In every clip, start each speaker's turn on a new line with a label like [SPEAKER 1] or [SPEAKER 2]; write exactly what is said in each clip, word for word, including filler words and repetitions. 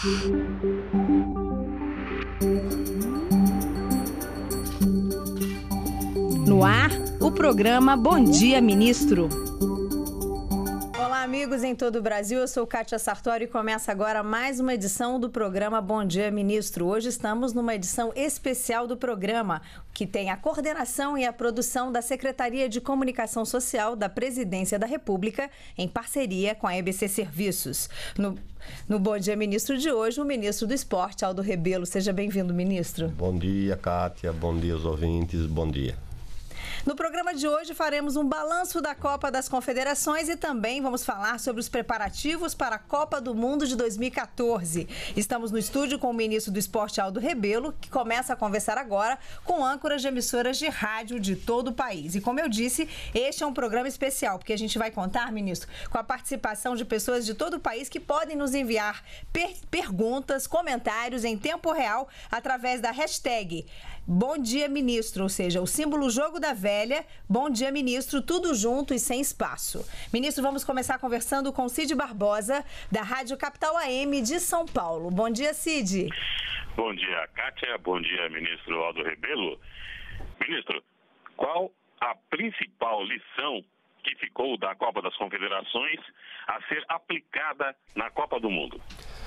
[SPEAKER 1] No ar, o programa Bom Dia, Ministro. Olá, amigos em todo o Brasil. Eu sou Kátia Sartori e começa agora mais uma edição do programa Bom Dia, Ministro. Hoje estamos numa edição especial do programa, que tem a coordenação e a produção da Secretaria de Comunicação Social da Presidência da República, em parceria com a E B C Serviços. No, no Bom Dia, Ministro de hoje, o ministro do Esporte, Aldo Rebelo. Seja bem-vindo, ministro.
[SPEAKER 2] Bom dia, Kátia. Bom dia aos ouvintes. Bom dia.
[SPEAKER 1] No programa de hoje faremos um balanço da Copa das Confederações e também vamos falar sobre os preparativos para a Copa do Mundo de dois mil e quatorze. Estamos no estúdio com o ministro do Esporte, Aldo Rebelo, que começa a conversar agora com âncoras de emissoras de rádio de todo o país. E como eu disse, este é um programa especial, porque a gente vai contar, ministro, com a participação de pessoas de todo o país que podem nos enviar per perguntas, comentários em tempo real através da hashtag Bom Dia, Ministro, ou seja, o símbolo Jogo da Velha, Bom Dia, Ministro, tudo junto e sem espaço. Ministro, vamos começar conversando com Cid Barbosa, da Rádio Capital A M de São Paulo. Bom dia, Cid.
[SPEAKER 3] Bom dia, Kátia. Bom dia, ministro Aldo Rebelo. Ministro, qual a principal lição que ficou da Copa das Confederações a ser aplicada na Copa do Mundo?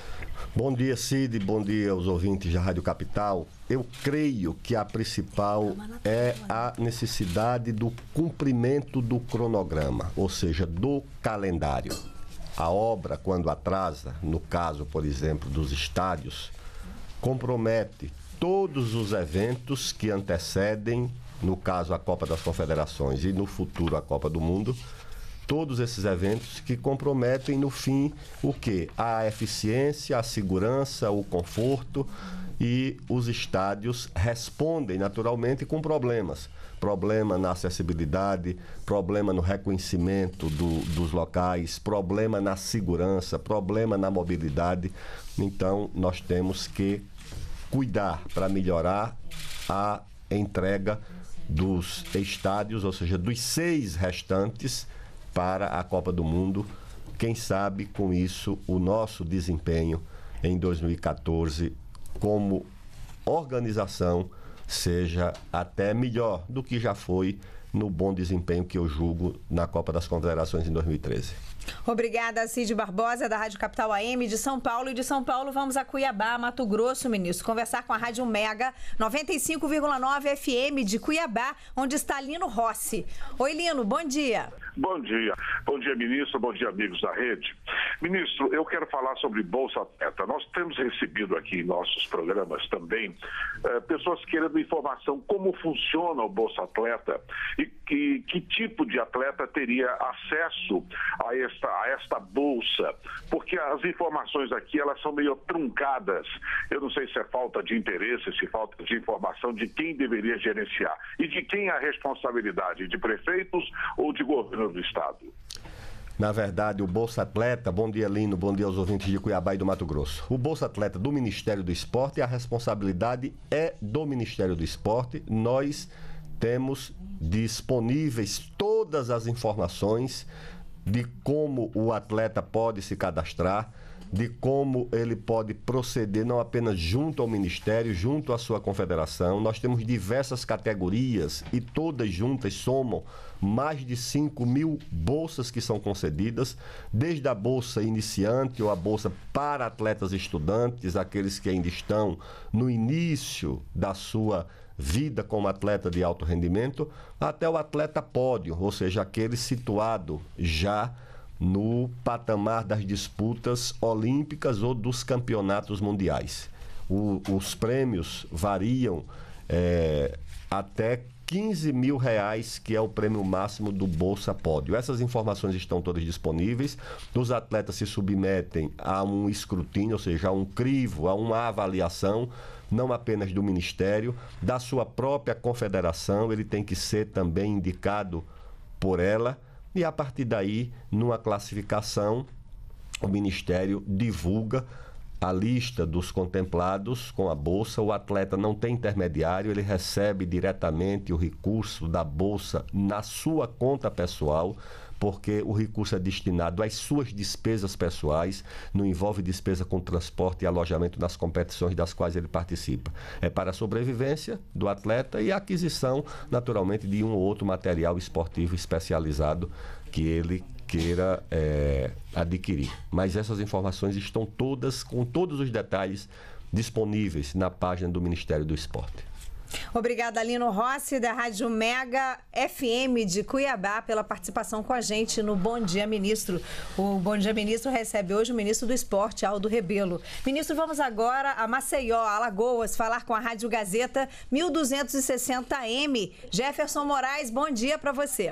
[SPEAKER 2] Bom dia, Cid. Bom dia aos ouvintes da Rádio Capital. Eu creio que a principal é a necessidade do cumprimento do cronograma, ou seja, do calendário. A obra, quando atrasa, no caso, por exemplo, dos estádios, compromete todos os eventos que antecedem, no caso, a Copa das Confederações e no futuro a Copa do Mundo, todos esses eventos que comprometem, no fim, o quê? A eficiência, a segurança, o conforto, e os estádios respondem naturalmente com problemas. Problema na acessibilidade, problema no reconhecimento do, dos locais, problema na segurança, problema na mobilidade. Então, nós temos que cuidar para melhorar a entrega dos estádios, ou seja, dos seis restantes, para a Copa do Mundo. Quem sabe, com isso, o nosso desempenho em dois mil e quatorze como organização seja até melhor do que já foi no bom desempenho que eu julgo na Copa das Confederações em dois mil e treze.
[SPEAKER 1] Obrigada, Cid Barbosa, da Rádio Capital A M de São Paulo. E de São Paulo vamos a Cuiabá, Mato Grosso, ministro, conversar com a Rádio Mega noventa e cinco vírgula nove F M de Cuiabá, onde está Lino Rossi. Oi, Lino, bom dia.
[SPEAKER 4] Bom dia. Bom dia, ministro. Bom dia, amigos da rede. Ministro, eu quero falar sobre Bolsa Atleta. Nós temos recebido aqui em nossos programas também eh, pessoas querendo informação como funciona o Bolsa Atleta e que, que tipo de atleta teria acesso a esta, a esta bolsa, porque as informações aqui elas são meio truncadas. Eu não sei se é falta de interesse, se é falta de informação de quem deveria gerenciar e de quem é a responsabilidade, de prefeitos ou de governo do Estado.
[SPEAKER 2] Na verdade, o Bolsa Atleta, bom dia, Lino, bom dia aos ouvintes de Cuiabá e do Mato Grosso. O Bolsa Atleta do Ministério do Esporte, a responsabilidade é do Ministério do Esporte. Nós temos disponíveis todas as informações de como o atleta pode se cadastrar, de como ele pode proceder, não apenas junto ao Ministério, junto à sua confederação. Nós temos diversas categorias e todas juntas somam mais de cinco mil bolsas que são concedidas, desde a bolsa iniciante ou a bolsa para atletas estudantes, aqueles que ainda estão no início da sua vida como atleta de alto rendimento, até o atleta pódio, ou seja, aquele situado já no patamar das disputas olímpicas ou dos campeonatos mundiais. O, os prêmios variam é, até quinze mil reais, que é o prêmio máximo do Bolsa Pódio. Essas informações estão todas disponíveis. Os atletas se submetem a um escrutínio, ou seja, a um crivo, a uma avaliação, não apenas do Ministério, da sua própria confederação. Ele tem que ser também indicado por ela. E a partir daí, numa classificação, o Ministério divulga a lista dos contemplados com a Bolsa. O atleta não tem intermediário, ele recebe diretamente o recurso da Bolsa na sua conta pessoal, porque o recurso é destinado às suas despesas pessoais, não envolve despesa com transporte e alojamento nas competições das quais ele participa. É para a sobrevivência do atleta e a aquisição, naturalmente, de um ou outro material esportivo especializado que ele queira é, adquirir. Mas essas informações estão todas, com todos os detalhes, disponíveis na página do Ministério do Esporte.
[SPEAKER 1] Obrigada, Lino Rossi, da Rádio Mega F M de Cuiabá, pela participação com a gente no Bom Dia Ministro. O Bom Dia Ministro recebe hoje o ministro do Esporte, Aldo Rebelo. Ministro, vamos agora a Maceió, Alagoas, falar com a Rádio Gazeta mil duzentos e sessenta M. Jefferson Moraes, bom dia para você.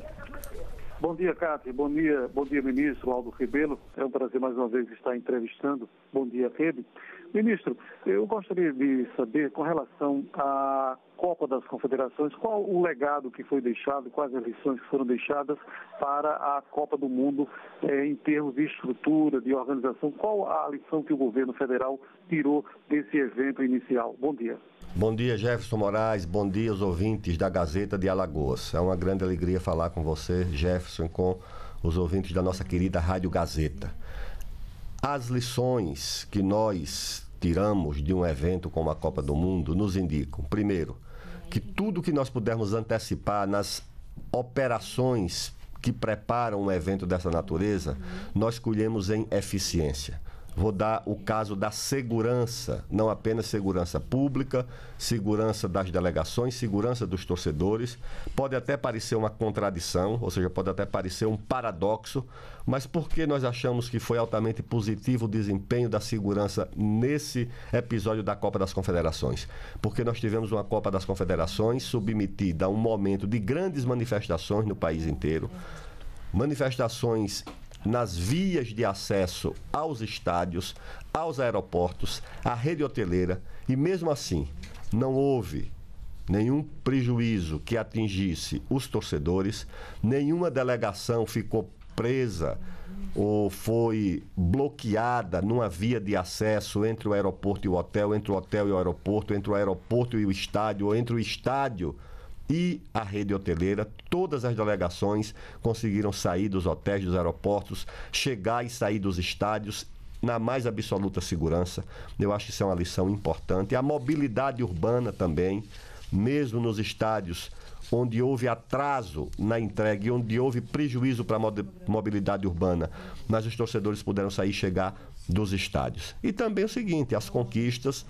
[SPEAKER 5] Bom dia, Cátia. Bom dia, bom dia, ministro Aldo Rebelo. É um prazer mais uma vez estar entrevistando. Bom dia, Rede. Ministro, eu gostaria de saber, com relação à Copa das Confederações, qual o legado que foi deixado, quais as lições que foram deixadas para a Copa do Mundo eh, em termos de estrutura, de organização, qual a lição que o governo federal tirou desse evento inicial? Bom dia.
[SPEAKER 2] Bom dia, Jefferson Moraes. Bom dia aos ouvintes da Gazeta de Alagoas. É uma grande alegria falar com você, Jefferson, com os ouvintes da nossa querida Rádio Gazeta. As lições que nós tiramos de um evento como a Copa do Mundo nos indicam, primeiro, que tudo que nós pudermos antecipar nas operações que preparam um evento dessa natureza, nós colhemos em eficiência. Vou dar o caso da segurança, não apenas segurança pública, segurança das delegações, segurança dos torcedores. Pode até parecer uma contradição, ou seja, pode até parecer um paradoxo, mas por que nós achamos que foi altamente positivo o desempenho da segurança nesse episódio da Copa das Confederações? Porque nós tivemos uma Copa das Confederações submetida a um momento de grandes manifestações no país inteiro, manifestações nas vias de acesso aos estádios, aos aeroportos, à rede hoteleira, e mesmo assim não houve nenhum prejuízo que atingisse os torcedores, nenhuma delegação ficou presa ou foi bloqueada numa via de acesso entre o aeroporto e o hotel, entre o hotel e o aeroporto, entre o aeroporto e o estádio, ou entre o estádio e a rede hoteleira. Todas as delegações conseguiram sair dos hotéis, dos aeroportos, chegar e sair dos estádios na mais absoluta segurança. Eu acho que isso é uma lição importante. A mobilidade urbana também, mesmo nos estádios onde houve atraso na entrega e onde houve prejuízo para a mobilidade urbana, mas os torcedores puderam sair e chegar dos estádios. E também o seguinte, as conquistas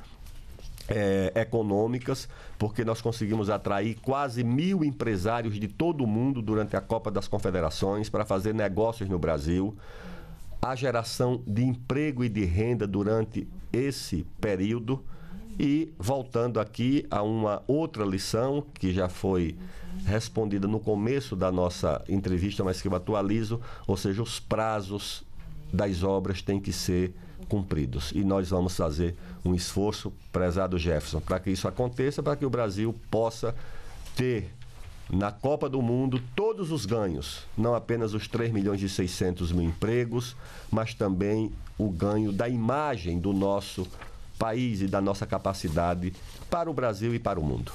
[SPEAKER 2] É, econômicas, porque nós conseguimos atrair quase mil empresários de todo o mundo durante a Copa das Confederações para fazer negócios no Brasil. A geração de emprego e de renda durante esse período. E voltando aqui a uma outra lição que já foi respondida no começo da nossa entrevista, mas que eu atualizo, ou seja, os prazos das obras têm que ser cumpridos. E nós vamos fazer um esforço, prezado Jefferson, para que isso aconteça, para que o Brasil possa ter na Copa do Mundo todos os ganhos, não apenas os três milhões e seiscentos mil empregos, mas também o ganho da imagem do nosso país e da nossa capacidade para o Brasil e para o mundo.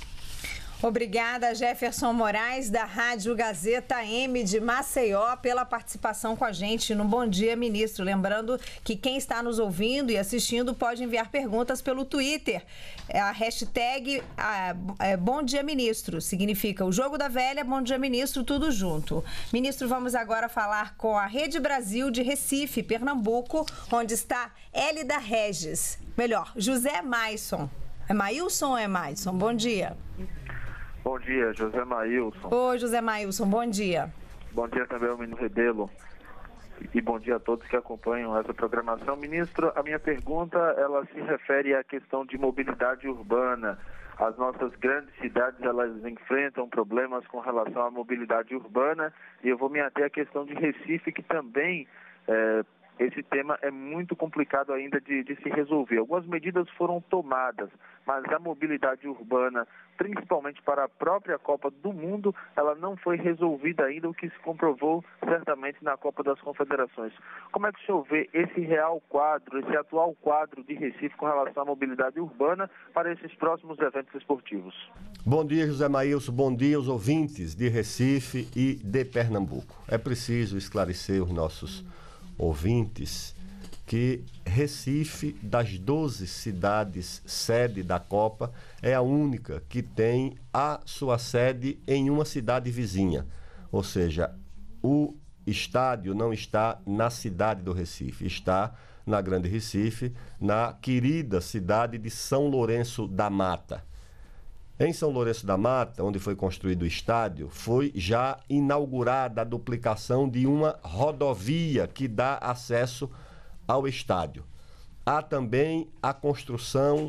[SPEAKER 1] Obrigada, Jefferson Moraes, da Rádio Gazeta M de Maceió, pela participação com a gente no Bom Dia, Ministro. Lembrando que quem está nos ouvindo e assistindo pode enviar perguntas pelo Twitter. A hashtag a, é, Bom Dia, Ministro. Significa o Jogo da Velha, Bom Dia, Ministro, tudo junto. Ministro, vamos agora falar com a Rede Brasil de Recife, Pernambuco, onde está Hélida Regis. Melhor, José Maisson. É Mailson ou é Maisson? Bom dia.
[SPEAKER 6] Bom dia, José Mailson.
[SPEAKER 1] Oi, José Mailson, bom dia.
[SPEAKER 6] Bom dia também ao ministro Rebelo e bom dia a todos que acompanham essa programação. Ministro, a minha pergunta, ela se refere à questão de mobilidade urbana. As nossas grandes cidades, elas enfrentam problemas com relação à mobilidade urbana, e eu vou me ater à questão de Recife, que também é, esse tema é muito complicado ainda de, de se resolver. Algumas medidas foram tomadas, mas a mobilidade urbana, principalmente para a própria Copa do Mundo, ela não foi resolvida ainda, o que se comprovou certamente na Copa das Confederações. Como é que o senhor vê esse real quadro, esse atual quadro de Recife com relação à mobilidade urbana para esses próximos eventos esportivos?
[SPEAKER 2] Bom dia, José Maílson. Bom dia aos ouvintes de Recife e de Pernambuco. É preciso esclarecer os nossos ouvintes que Recife, das doze cidades sede da Copa, é a única que tem a sua sede em uma cidade vizinha. Ou seja, o estádio não está na cidade do Recife, está na Grande Recife, na querida cidade de São Lourenço da Mata. Em São Lourenço da Mata, onde foi construído o estádio, foi já inaugurada a duplicação de uma rodovia que dá acesso ao estádio. Há também a construção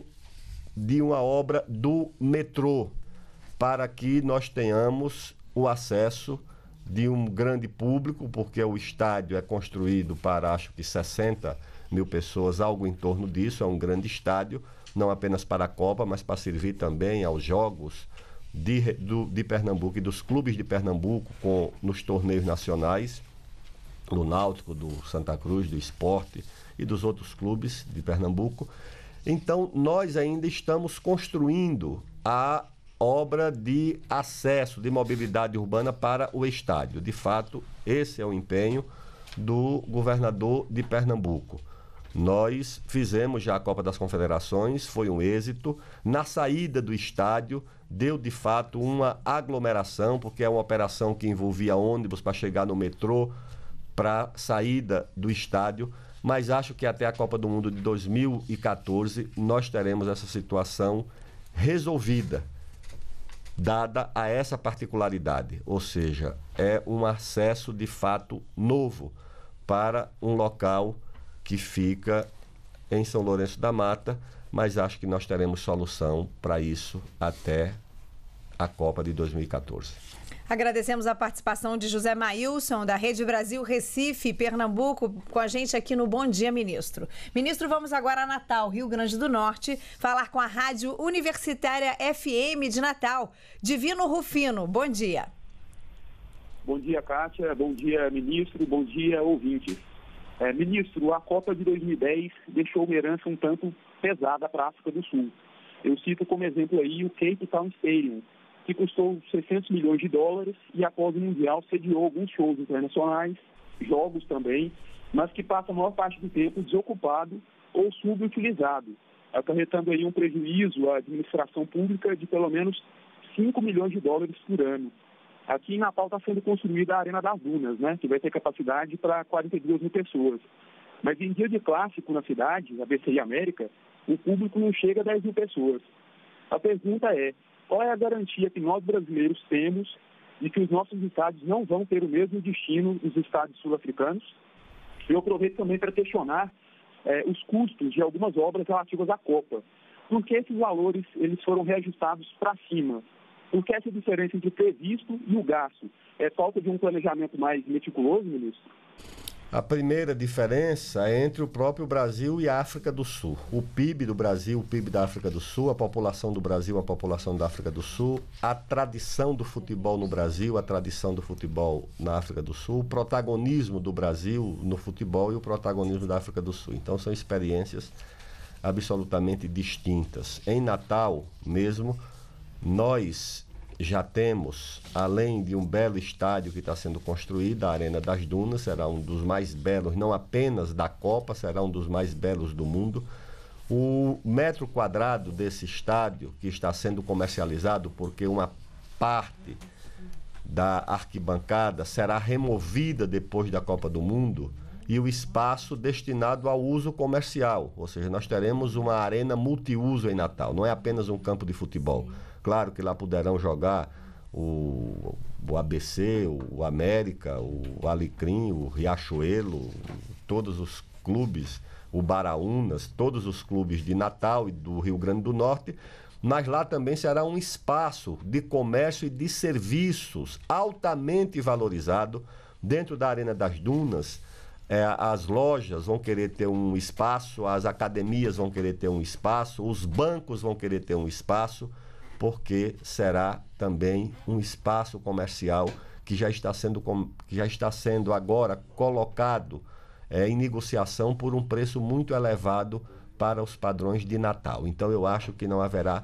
[SPEAKER 2] de uma obra do metrô, para que nós tenhamos o acesso de um grande público, porque o estádio é construído para, acho que, sessenta mil pessoas, algo em torno disso, é um grande estádio, não apenas para a Copa, mas para servir também aos jogos de, do, de Pernambuco e dos clubes de Pernambuco com, nos torneios nacionais, do Náutico, do Santa Cruz, do Sport e dos outros clubes de Pernambuco. Então, nós ainda estamos construindo a obra de acesso, de mobilidade urbana para o estádio. De fato, esse é o empenho do governador de Pernambuco. Nós fizemos já a Copa das Confederações, foi um êxito. Na saída do estádio, deu de fato uma aglomeração, porque é uma operação que envolvia ônibus para chegar no metrô, para saída do estádio. Mas acho que até a Copa do Mundo de dois mil e quatorze nós teremos essa situação resolvida, dada a essa particularidade. Ou seja, é um acesso de fato novo para um local que fica em São Lourenço da Mata, mas acho que nós teremos solução para isso até a Copa de dois mil e quatorze.
[SPEAKER 1] Agradecemos a participação de José Maílson, da Rede Brasil Recife, Pernambuco, com a gente aqui no Bom Dia, Ministro. Ministro, vamos agora a Natal, Rio Grande do Norte, falar com a Rádio Universitária F M de Natal. Divino Rufino, bom dia.
[SPEAKER 7] Bom dia, Kátia. Bom dia, ministro. Bom dia, ouvintes. É, ministro, a Copa de dois mil e dez deixou uma herança um tanto pesada para a África do Sul. Eu cito como exemplo aí o Cape Town Stadium, que custou seiscentos milhões de dólares e após o Mundial sediou alguns shows internacionais, jogos também, mas que passa a maior parte do tempo desocupado ou subutilizado, acarretando aí um prejuízo à administração pública de pelo menos cinco milhões de dólares por ano. Aqui em Natal está sendo construída a Arena das Dunas, né, que vai ter capacidade para quarenta e duas mil pessoas. Mas em dia de clássico na cidade, A B C e América, o público não chega a dez mil pessoas. A pergunta é, qual é a garantia que nós brasileiros temos de que os nossos estádios não vão ter o mesmo destino dos estádios sul-africanos? Eu aproveito também para questionar eh, os custos de algumas obras relativas à Copa. Por que esses valores eles foram reajustados para cima? Por que essa diferença entre o previsto e o gasto? É falta de um planejamento mais meticuloso, ministro?
[SPEAKER 2] A primeira diferença é entre o próprio Brasil e a África do Sul. O P I B do Brasil, o P I B da África do Sul, a população do Brasil, a população da África do Sul, a tradição do futebol no Brasil, a tradição do futebol na África do Sul, o protagonismo do Brasil no futebol e o protagonismo da África do Sul. Então são experiências absolutamente distintas. Em Natal mesmo, nós já temos, além de um belo estádio que está sendo construído, a Arena das Dunas, será um dos mais belos, não apenas da Copa, será um dos mais belos do mundo. O metro quadrado desse estádio, que está sendo comercializado, porque uma parte da arquibancada será removida depois da Copa do Mundo, e o espaço destinado ao uso comercial, ou seja, nós teremos uma arena multiuso em Natal, não é apenas um campo de futebol. Claro que lá poderão jogar o, o A B C, o América, o Alecrim, o Riachuelo, todos os clubes, o Baraunas, todos os clubes de Natal e do Rio Grande do Norte, mas lá também será um espaço de comércio e de serviços altamente valorizado. Dentro da Arena das Dunas, É, as lojas vão querer ter um espaço, as academias vão querer ter um espaço, os bancos vão querer ter um espaço, porque será também um espaço comercial que já está sendo, que já está sendo agora colocado é, em negociação por um preço muito elevado para os padrões de Natal. Então eu acho que não haverá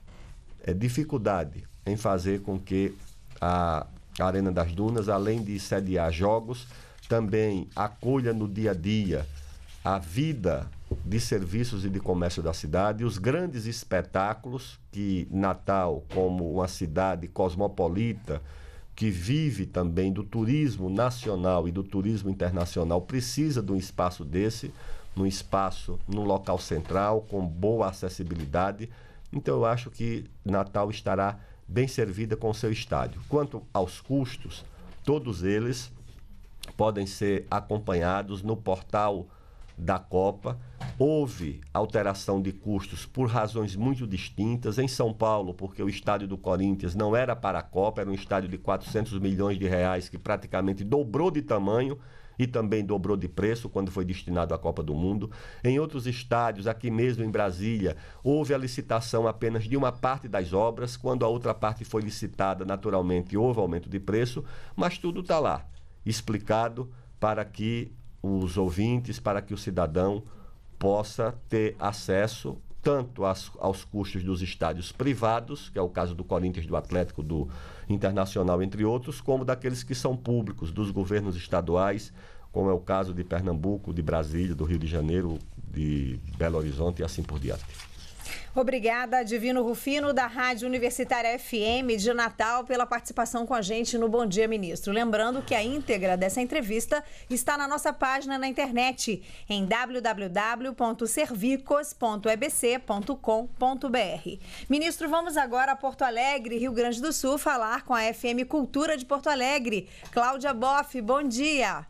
[SPEAKER 2] é, dificuldade em fazer com que a Arena das Dunas, além de sediar jogos, também acolha no dia a dia a vida de serviços e de comércio da cidade, os grandes espetáculos que Natal, como uma cidade cosmopolita, que vive também do turismo nacional e do turismo internacional, precisa de um espaço desse, num espaço, num local central, com boa acessibilidade. Então eu acho que Natal estará bem servida com o seu estádio. Quanto aos custos, todos eles podem ser acompanhados no portal da Copa. Houve alteração de custos por razões muito distintas. Em São Paulo, porque o estádio do Corinthians não era para a Copa, era um estádio de quatrocentos milhões de reais que praticamente dobrou de tamanho e também dobrou de preço quando foi destinado à Copa do Mundo. Em outros estádios, aqui mesmo em Brasília, houve a licitação apenas de uma parte das obras. Quando a outra parte foi licitada, naturalmente houve aumento de preço, mas tudo está lá, explicado para que os ouvintes, para que o cidadão possa ter acesso tanto aos, aos custos dos estádios privados, que é o caso do Corinthians, do Atlético, do Internacional, entre outros, como daqueles que são públicos, dos governos estaduais, como é o caso de Pernambuco, de Brasília, do Rio de Janeiro, de Belo Horizonte e assim por diante.
[SPEAKER 1] Obrigada, Divino Rufino, da Rádio Universitária F M de Natal, pela participação com a gente no Bom Dia, Ministro. Lembrando que a íntegra dessa entrevista está na nossa página na internet, em w w w ponto servicos ponto e b c ponto com ponto b r. Ministro, vamos agora a Porto Alegre, Rio Grande do Sul, falar com a F M Cultura de Porto Alegre. Cláudia Boff, bom dia.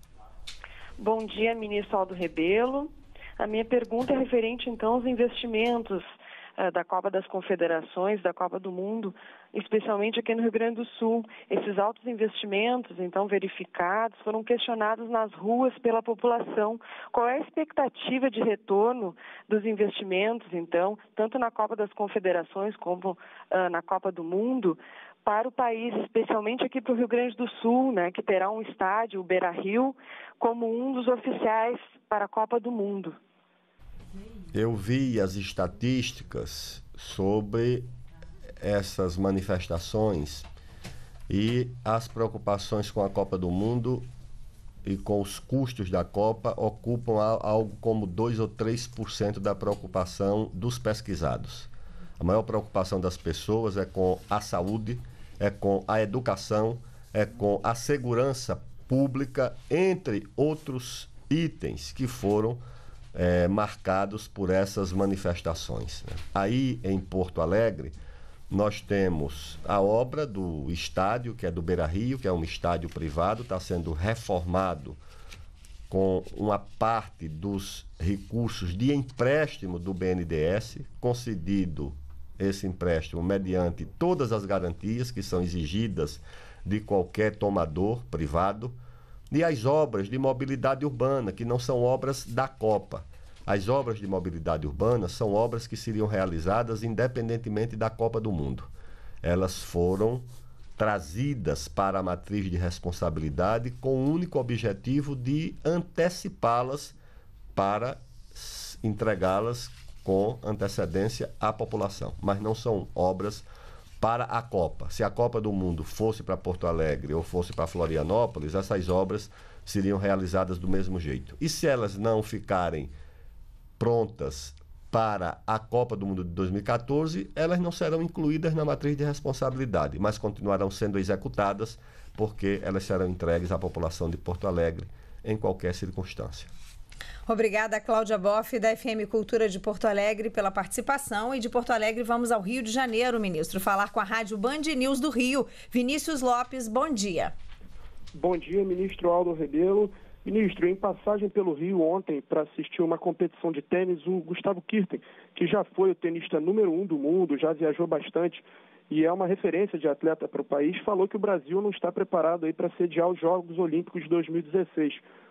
[SPEAKER 8] Bom dia, ministro Aldo Rebelo. A minha pergunta é referente, então, aos investimentos da Copa das Confederações, da Copa do Mundo, especialmente aqui no Rio Grande do Sul. Esses altos investimentos, então, verificados, foram questionados nas ruas pela população. Qual é a expectativa de retorno dos investimentos, então, tanto na Copa das Confederações como uh, na Copa do Mundo, para o país, especialmente aqui para o Rio Grande do Sul, né, que terá um estádio, o Beira-Rio, como um dos oficiais para a Copa do Mundo?
[SPEAKER 2] Eu vi as estatísticas sobre essas manifestações e as preocupações com a Copa do Mundo e com os custos da Copa ocupam algo como dois ou três por cento da preocupação dos pesquisados. A maior preocupação das pessoas é com a saúde, é com a educação, é com a segurança pública, entre outros itens que foram É, marcados por essas manifestações. Aí em Porto Alegre nós temos a obra do estádio, que é do Beira-Rio, que é um estádio privado, está sendo reformado com uma parte dos recursos de empréstimo do B N D E S, concedido esse empréstimo mediante todas as garantias que são exigidas de qualquer tomador privado. E as obras de mobilidade urbana, que não são obras da Copa. As obras de mobilidade urbana são obras que seriam realizadas independentemente da Copa do Mundo. Elas foram trazidas para a matriz de responsabilidade com o único objetivo de antecipá-las para entregá-las com antecedência à população. Mas não são obras para a Copa. Se a Copa do Mundo fosse para Porto Alegre ou fosse para Florianópolis, essas obras seriam realizadas do mesmo jeito. E se elas não ficarem prontas para a Copa do Mundo de dois mil e catorze, elas não serão incluídas na matriz de responsabilidade, mas continuarão sendo executadas porque elas serão entregues à população de Porto Alegre em qualquer circunstância.
[SPEAKER 1] Obrigada, Cláudia Boff, da F M Cultura de Porto Alegre, pela participação. E de Porto Alegre vamos ao Rio de Janeiro, ministro, falar com a Rádio Band News do Rio. Vinícius Lopes, bom dia.
[SPEAKER 7] Bom dia, ministro Aldo Rebelo. Ministro, em passagem pelo Rio ontem para assistir uma competição de tênis, o Gustavo Kirten, que já foi o tenista número um do mundo, já viajou bastante e é uma referência de atleta para o país, falou que o Brasil não está preparado aí para sediar os Jogos Olímpicos de dois mil e dezesseis.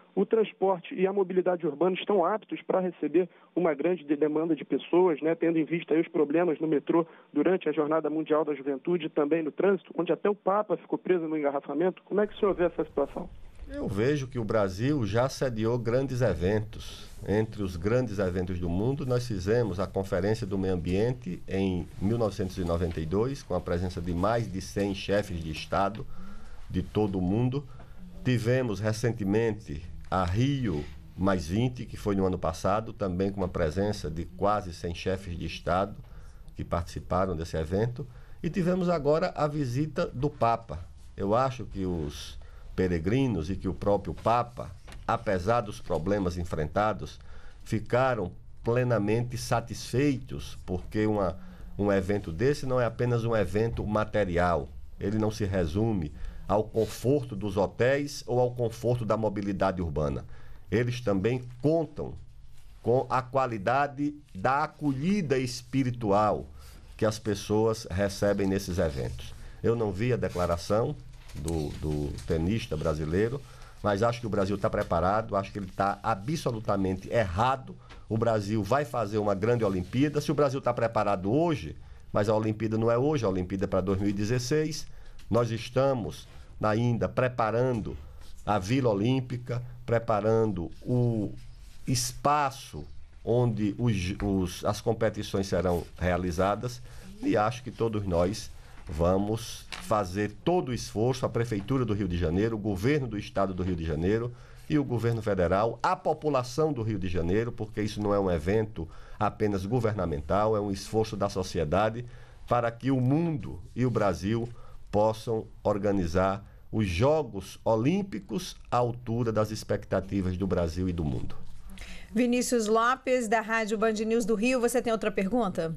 [SPEAKER 7] o transporte e a mobilidade urbana estão aptos para receber uma grande demanda de pessoas, né, tendo em vista aí os problemas no metrô durante a Jornada Mundial da Juventude e também no trânsito, onde até o Papa ficou preso no engarrafamento? Como é que o senhor vê essa situação?
[SPEAKER 2] Eu vejo que o Brasil já sediou grandes eventos. Entre os grandes eventos do mundo, nós fizemos a Conferência do Meio Ambiente em mil novecentos e noventa e dois, com a presença de mais de cem chefes de Estado de todo o mundo. Tivemos recentemente a Rio mais vinte, que foi no ano passado, também com uma presença de quase cem chefes de Estado que participaram desse evento. E tivemos agora a visita do Papa. Eu acho que os peregrinos e que o próprio Papa, apesar dos problemas enfrentados, ficaram plenamente satisfeitos, porque uma, um evento desse não é apenas um evento material. Ele não se resume ao conforto dos hotéis ou ao conforto da mobilidade urbana. Eles também contam com a qualidade da acolhida espiritual que as pessoas recebem nesses eventos. Eu não vi a declaração do, do tenista brasileiro, mas acho que o Brasil está preparado, acho que ele está absolutamente errado. O Brasil vai fazer uma grande Olimpíada. Se o Brasil está preparado hoje, mas a Olimpíada não é hoje, a Olimpíada é para dois mil e dezesseis, nós estamos ainda preparando a Vila Olímpica, preparando o espaço onde os, os, as competições serão realizadas, e acho que todos nós vamos fazer todo o esforço, a Prefeitura do Rio de Janeiro, o Governo do Estado do Rio de Janeiro e o Governo Federal, a população do Rio de Janeiro, porque isso não é um evento apenas governamental, é um esforço da sociedade para que o mundo e o Brasil possam organizar os Jogos Olímpicos à altura das expectativas do Brasil e do mundo.
[SPEAKER 1] Vinícius Lopes, da Rádio Band News do Rio, você tem outra pergunta?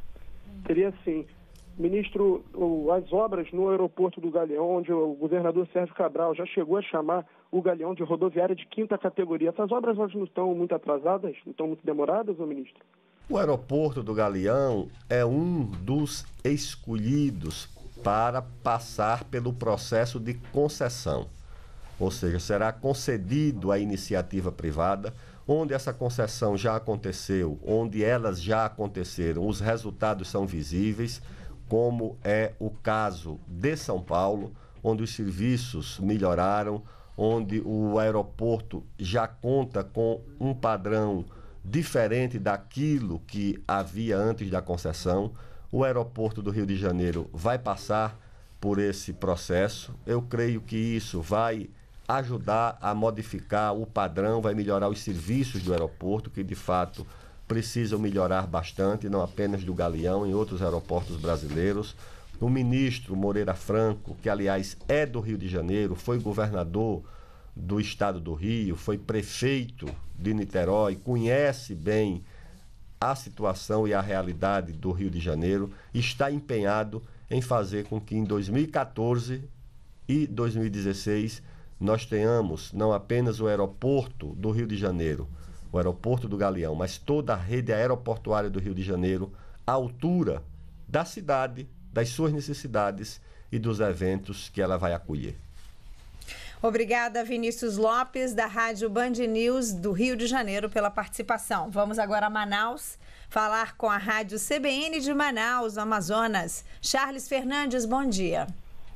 [SPEAKER 7] Teria sim. Ministro, as obras no aeroporto do Galeão, onde o governador Sérgio Cabral já chegou a chamar o Galeão de rodoviária de quinta categoria, essas obras não estão muito atrasadas, não estão muito demoradas, ô ministro?
[SPEAKER 2] O aeroporto do Galeão é um dos escolhidos para passar pelo processo de concessão, ou seja, será concedido à iniciativa privada, onde essa concessão já aconteceu, onde elas já aconteceram, os resultados são visíveis, como é o caso de São Paulo, onde os serviços melhoraram, onde o aeroporto já conta com um padrão diferente daquilo que havia antes da concessão. O aeroporto do Rio de Janeiro vai passar por esse processo. Eu creio que isso vai ajudar a modificar o padrão, vai melhorar os serviços do aeroporto, que de fato precisam melhorar bastante, não apenas do Galeão, em outros aeroportos brasileiros. O ministro Moreira Franco, que aliás é do Rio de Janeiro, foi governador do estado do Rio, foi prefeito de Niterói, conhece bem a situação e a realidade do Rio de Janeiro, está empenhado em fazer com que em dois mil e quatorze e dois mil e dezesseis nós tenhamos não apenas o aeroporto do Rio de Janeiro, o aeroporto do Galeão, mas toda a rede aeroportuária do Rio de Janeiro à altura da cidade, das suas necessidades e dos eventos que ela vai acolher.
[SPEAKER 1] Obrigada, Vinícius Lopes, da Rádio Band News do Rio de Janeiro, pela participação. Vamos agora a Manaus, falar com a Rádio C B N de Manaus, no Amazonas. Charles Fernandes, bom dia.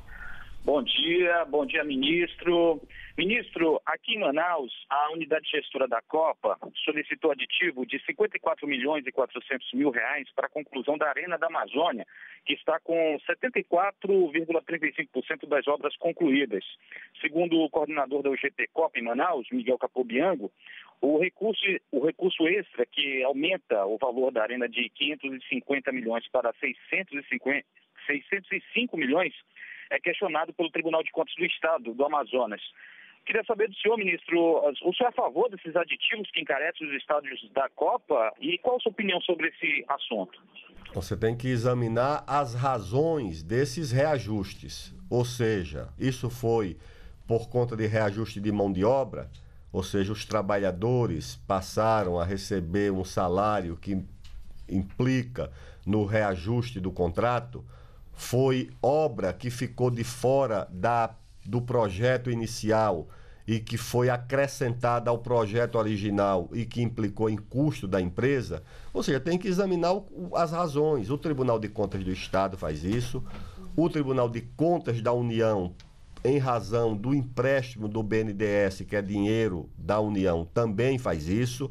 [SPEAKER 9] Bom dia, bom dia, ministro. Ministro, aqui em Manaus, a unidade gestora da Copa solicitou aditivo de cinquenta e quatro milhões e quatrocentos mil reais para a conclusão da Arena da Amazônia, que está com setenta e quatro vírgula trinta e cinco por cento das obras concluídas. Segundo o coordenador da U G T Copa em Manaus, Miguel Capobiango, o recurso, o recurso extra, que aumenta o valor da Arena de quinhentos e cinquenta milhões para seiscentos e cinquenta, seiscentos e cinco milhões, é questionado pelo Tribunal de Contas do Estado do Amazonas. Queria saber do senhor, ministro, o senhor é a favor desses aditivos que encarecem os estádios da Copa e qual a sua opinião sobre esse assunto?
[SPEAKER 2] Você tem que examinar as razões desses reajustes, ou seja, isso foi por conta de reajuste de mão de obra, ou seja, os trabalhadores passaram a receber um salário que implica no reajuste do contrato, foi obra que ficou de fora da do projeto inicial e que foi acrescentada ao projeto original e que implicou em custo da empresa, ou seja, tem que examinar o, as razões. O Tribunal de Contas do Estado faz isso, o Tribunal de Contas da União, em razão do empréstimo do B N D E S, que é dinheiro da União, também faz isso.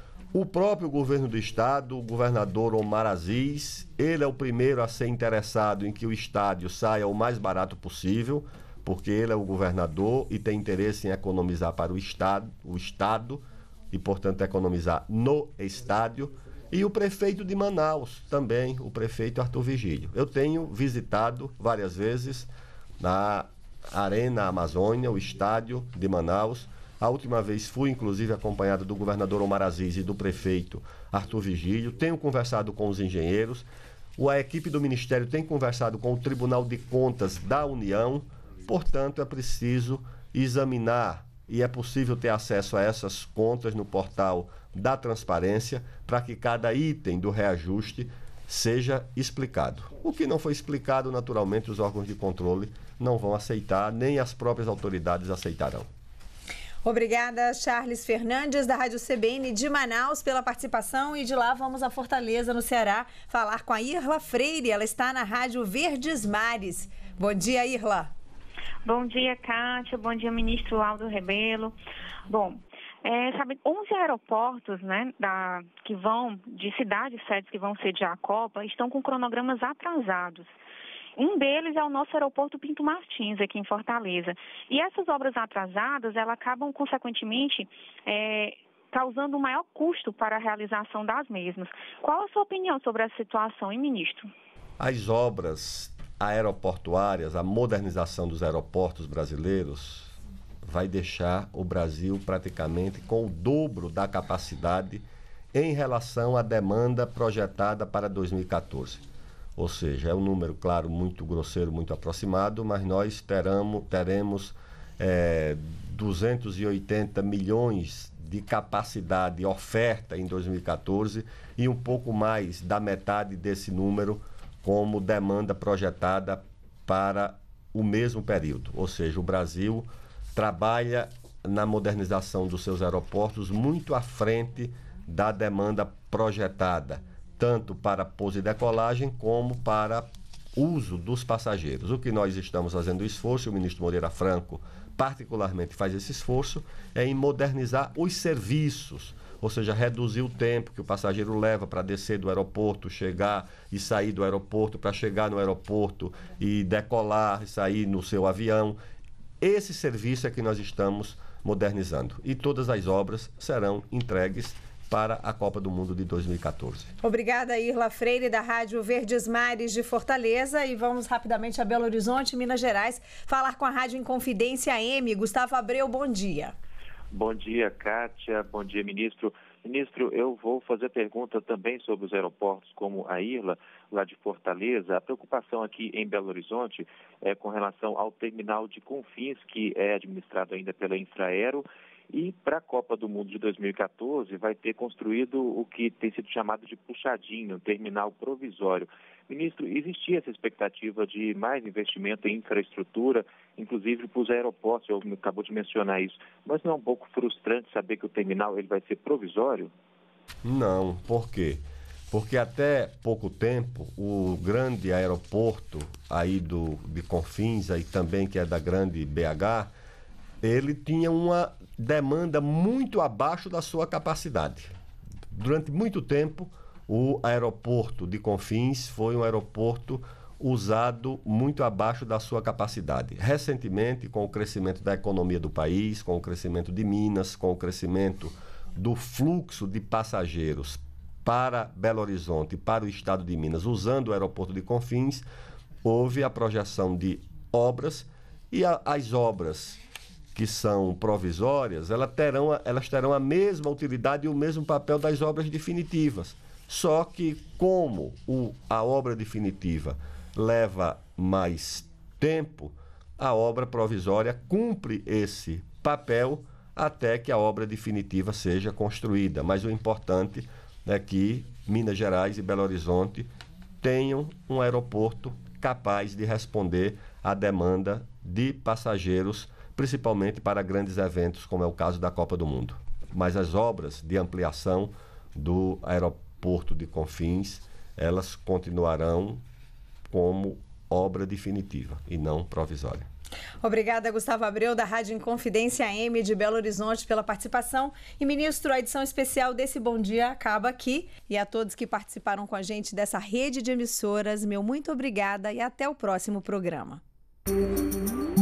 [SPEAKER 2] O próprio governo do Estado, o governador Omar Aziz, ele é o primeiro a ser interessado em que o estádio saia o mais barato possível, porque ele é o governador e tem interesse em economizar para o Estado, o Estado e, portanto, economizar no estádio. E o prefeito de Manaus também, o prefeito Arthur Vigílio. Eu tenho visitado várias vezes na Arena Amazônia, o estádio de Manaus. A última vez fui, inclusive, acompanhado do governador Omar Aziz e do prefeito Arthur Vigílio. Tenho conversado com os engenheiros. A equipe do Ministério tem conversado com o Tribunal de Contas da União. Portanto, é preciso examinar e é possível ter acesso a essas contas no portal da transparência para que cada item do reajuste seja explicado. O que não foi explicado, naturalmente, os órgãos de controle não vão aceitar, nem as próprias autoridades aceitarão.
[SPEAKER 1] Obrigada, Charles Fernandes, da Rádio C B N de Manaus, pela participação. E de lá vamos a Fortaleza, no Ceará, falar com a Irla Freire. Ela está na Rádio Verdes Mares. Bom dia, Irla.
[SPEAKER 10] Bom dia, Kátia. Bom dia, ministro Aldo Rebelo. Bom, é, sabe, onze aeroportos, né, da, que vão, de cidades sedes que vão sediar a Copa, estão com cronogramas atrasados. Um deles é o nosso aeroporto Pinto Martins, aqui em Fortaleza. E essas obras atrasadas, elas acabam, consequentemente, é, causando um maior custo para a realização das mesmas. Qual a sua opinião sobre a situação, hein, ministro?
[SPEAKER 2] As obras aeroportuárias, a modernização dos aeroportos brasileiros vai deixar o Brasil praticamente com o dobro da capacidade em relação à demanda projetada para dois mil e quatorze. Ou seja, é um número, claro, muito grosseiro, muito aproximado, mas nós teramos, teremos é, duzentos e oitenta milhões de capacidade oferta em dois mil e quatorze e um pouco mais da metade desse número como demanda projetada para o mesmo período. Ou seja, o Brasil trabalha na modernização dos seus aeroportos muito à frente da demanda projetada, tanto para pouso e decolagem como para uso dos passageiros. O que nós estamos fazendo esforço, o ministro Moreira Franco particularmente faz esse esforço, é em modernizar os serviços, ou seja, reduzir o tempo que o passageiro leva para descer do aeroporto, chegar e sair do aeroporto, para chegar no aeroporto e decolar e sair no seu avião. Esse serviço é que nós estamos modernizando. E todas as obras serão entregues para a Copa do Mundo de dois mil e quatorze.
[SPEAKER 1] Obrigada, Irla Freire, da Rádio Verdes Mares de Fortaleza. E vamos rapidamente a Belo Horizonte, Minas Gerais, falar com a Rádio Inconfidência M. Gustavo Abreu, bom dia.
[SPEAKER 6] Bom dia, Kátia. Bom dia, ministro. Ministro, eu vou fazer pergunta também sobre os aeroportos, como a Irla, lá de Fortaleza. A preocupação aqui em Belo Horizonte é com relação ao terminal de Confins, que é administrado ainda pela Infraero. E para a Copa do Mundo de dois mil e quatorze vai ter construído o que tem sido chamado de puxadinho, um terminal provisório. Ministro, existia essa expectativa de mais investimento em infraestrutura, inclusive para os aeroportos, eu acabou de mencionar isso, mas não é um pouco frustrante saber que o terminal ele vai ser provisório?
[SPEAKER 2] Não, por quê? Porque até pouco tempo o grande aeroporto aí do, de Confins, aí também que é da grande B H, ele tinha uma demanda muito abaixo da sua capacidade. Durante muito tempo, o aeroporto de Confins foi um aeroporto usado muito abaixo da sua capacidade. Recentemente, com o crescimento da economia do país, com o crescimento de Minas, com o crescimento do fluxo de passageiros para Belo Horizonte, para o estado de Minas, usando o aeroporto de Confins, houve a projeção de obras e a, as obras que são provisórias, elas terão, elas terão a mesma utilidade e o mesmo papel das obras definitivas. Só que, como o, a obra definitiva leva mais tempo, a obra provisória cumpre esse papel até que a obra definitiva seja construída. Mas o importante é que Minas Gerais e Belo Horizonte tenham um aeroporto capaz de responder à demanda de passageiros principalmente para grandes eventos, como é o caso da Copa do Mundo. Mas as obras de ampliação do aeroporto de Confins, elas continuarão como obra definitiva e não provisória.
[SPEAKER 1] Obrigada, Gustavo Abreu, da Rádio Inconfidência A M de Belo Horizonte, pela participação. E, ministro, a edição especial desse Bom Dia acaba aqui. E a todos que participaram com a gente dessa rede de emissoras, meu muito obrigada e até o próximo programa.